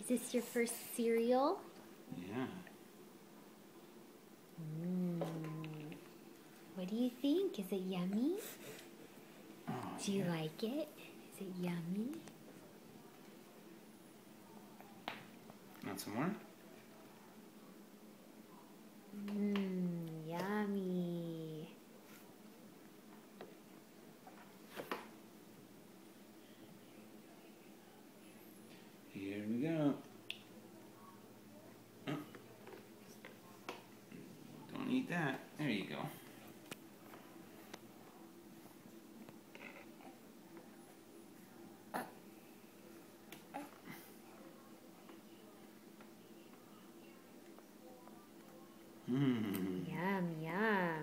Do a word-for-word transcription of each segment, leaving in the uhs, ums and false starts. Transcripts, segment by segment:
this your first cereal? Yeah. Mm. What do you think? Is it yummy? Oh, do you yeah. like it? Is it yummy? Want some more? Mmm, yummy. Here we go. Oh. Don't eat that. There you go. Mmm. Yum, yum.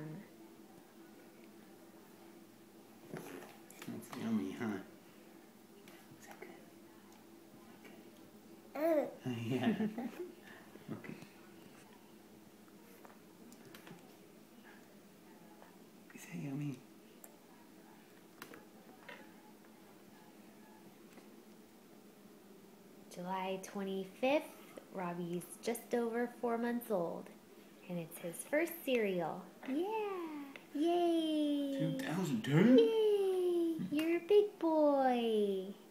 That's yummy, huh? Is that good? Yeah. Okay. Is that yummy? July twenty-fifth, Robby's just over four months old, and it's his first cereal. Yeah! Yay! two thousand ten? Yay! You're a big boy!